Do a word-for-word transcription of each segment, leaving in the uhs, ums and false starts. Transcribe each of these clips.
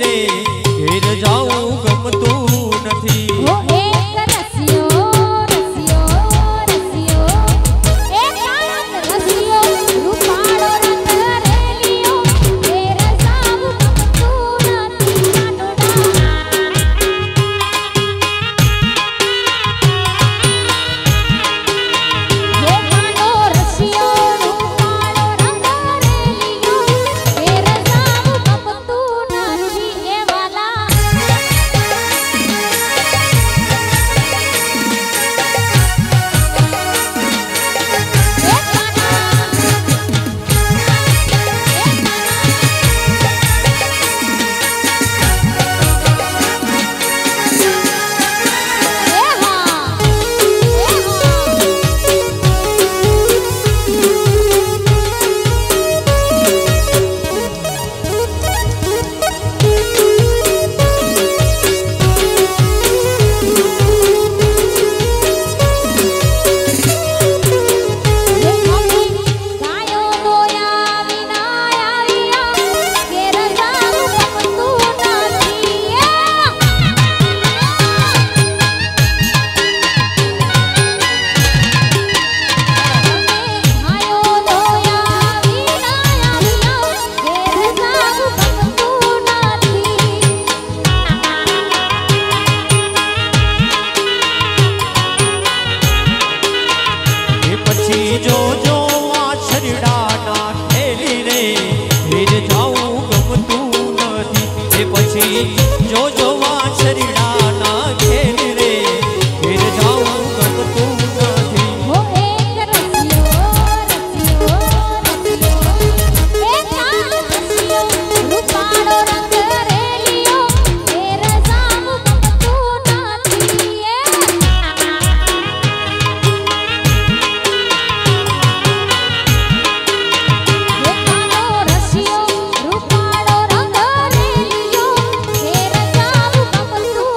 रे घेर जाऊं गमतू नथी। ओ एक रसियो रसियो रसियो एक रसियो रूपाळो रंग रेलियो घेर जाऊं गमतू नथी कानोडा। हे कानो रसियो रूपाळो रंग रेलियो घेर जाऊं गमतू नथी ए वाला। जो जो वाछरड़ा ना ठेली रे घेर जाऊं गमतू नथी। ए पछी जो जो वाछरड़ा ना ठेली रे घेर जाऊं गमतू नथी। ओ एक रसियो रसियो रसियो एक रसियो रूपाळो रंग रेलियो घेर जाऊं गमतू नथी। रसियो रूपाळो रंग रेलियो घेर जाऊं गमतू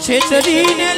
છેતરીને